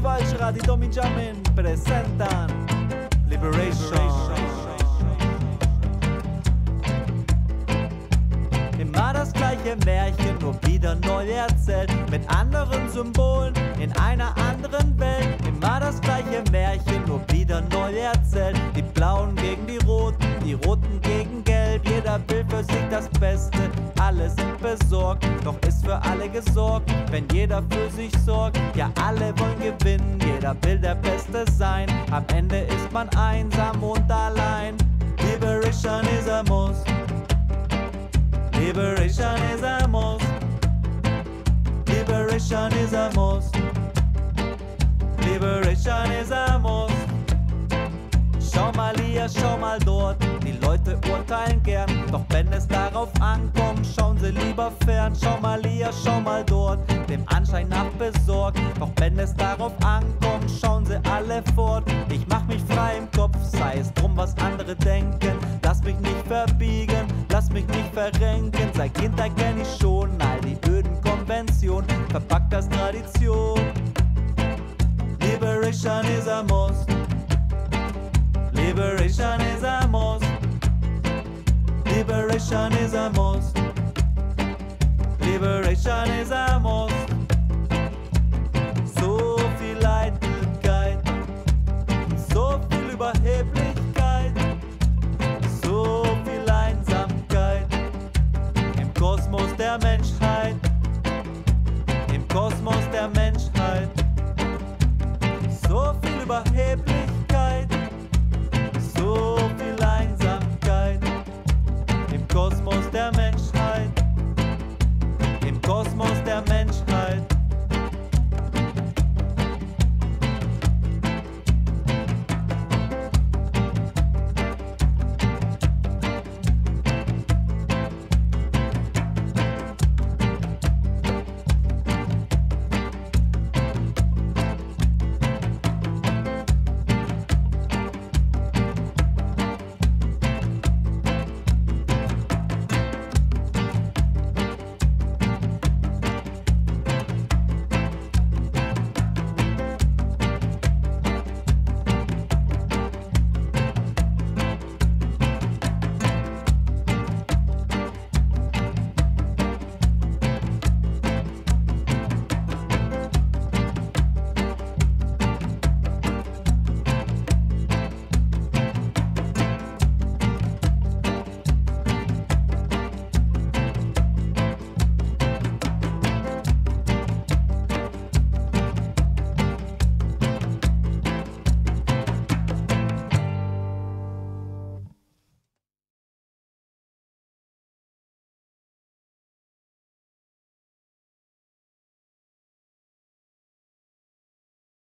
Valsra, die Domi Jamin presentan Liberation. Immer das gleiche Märchen, nur wieder neu erzählt, mit anderen Symbolen in einer anderen Welt. Immer das gleiche Märchen, nur wieder neu erzählt. Die Blauen gegen die Roten gegen Gelb. Jeder will für sich das Beste, alle sind besorgt, doch ist für alle gesorgt, wenn jeder für sich sorgt. Ja, alle wollen gewinnen, jeder will der Beste sein. Am Ende ist man einsam und allein. Liberation is a must. Liberation is a must. Liberation is a must. Liberation is a must. Schau mal hier, schau mal dort, die Leute urteilen gern, doch wenn es darauf ankommt, schauen sie lieber fern. Schau mal hier, schau mal dort, dem Anschein nach besorgt, doch wenn es darauf ankommt, schauen sie alle fort. Ich mach mich frei im Kopf, sei es drum, was andere denken. Lass mich nicht verbiegen, lass mich nicht verrenken. Seit Kindheit kenn ich schon all die öden Konventionen, verpackt als Tradition. Liberation is a must. Liberation is a must. Liberation is a must. Liberation is a must. So viel Eitelkeit, so viel Überheblichkeit, so viel Einsamkeit im Kosmos der Menschheit.